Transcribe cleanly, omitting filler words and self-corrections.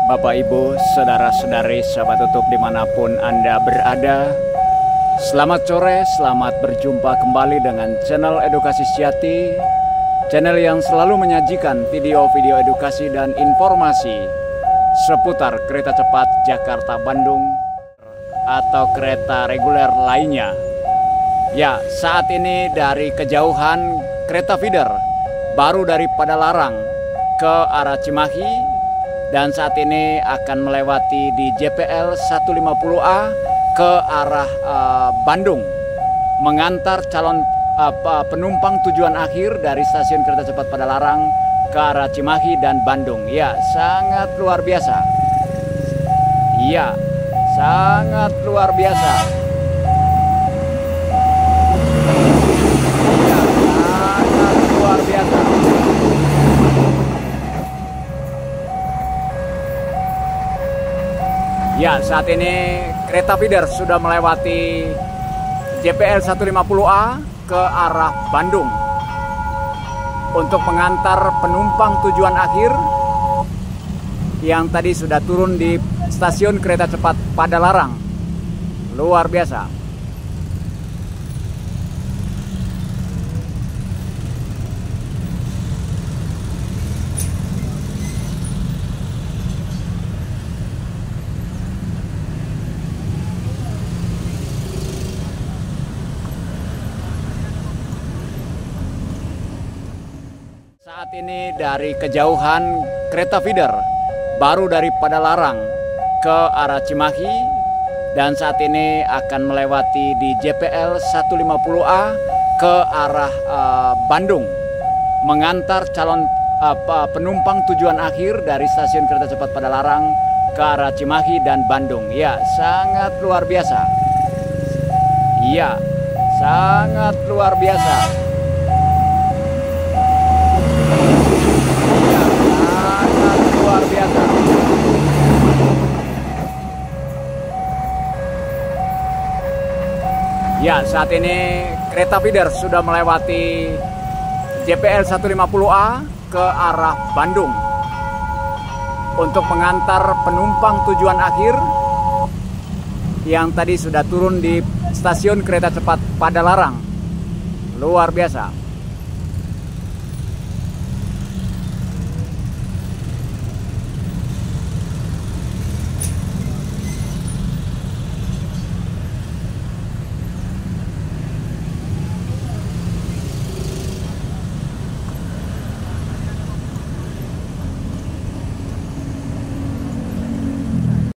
Bapak, Ibu, Saudara-saudari, sahabat tutup dimanapun Anda berada. Selamat sore, selamat berjumpa kembali dengan channel Edukasi Sejati. Channel yang selalu menyajikan video-video edukasi dan informasi seputar kereta cepat Jakarta-Bandung atau kereta reguler lainnya. Ya, saat ini dari kejauhan kereta feeder baru dari Padalarang ke arah Cimahi, dan saat ini akan melewati di JPL 150A ke arah Bandung, mengantar calon penumpang tujuan akhir dari stasiun kereta cepat Padalarang ke arah Cimahi dan Bandung. Ya, sangat luar biasa. Iya, sangat luar biasa. Iya, sangat luar biasa. Ya, saat ini kereta feeder sudah melewati JPL 150A ke arah Bandung untuk mengantar penumpang tujuan akhir yang tadi sudah turun di stasiun kereta cepat Padalarang. Luar biasa. Saat ini dari kejauhan kereta feeder baru dari Padalarang ke arah Cimahi, dan saat ini akan melewati di JPL 150A ke arah Bandung, mengantar calon penumpang tujuan akhir dari stasiun kereta cepat Padalarang ke arah Cimahi dan Bandung. Ya, sangat luar biasa. Iya, sangat luar biasa. Luar biasa. Ya, saat ini kereta feeder sudah melewati JPL 150A ke arah Bandung untuk mengantar penumpang tujuan akhir yang tadi sudah turun di stasiun kereta cepat Padalarang. Luar biasa.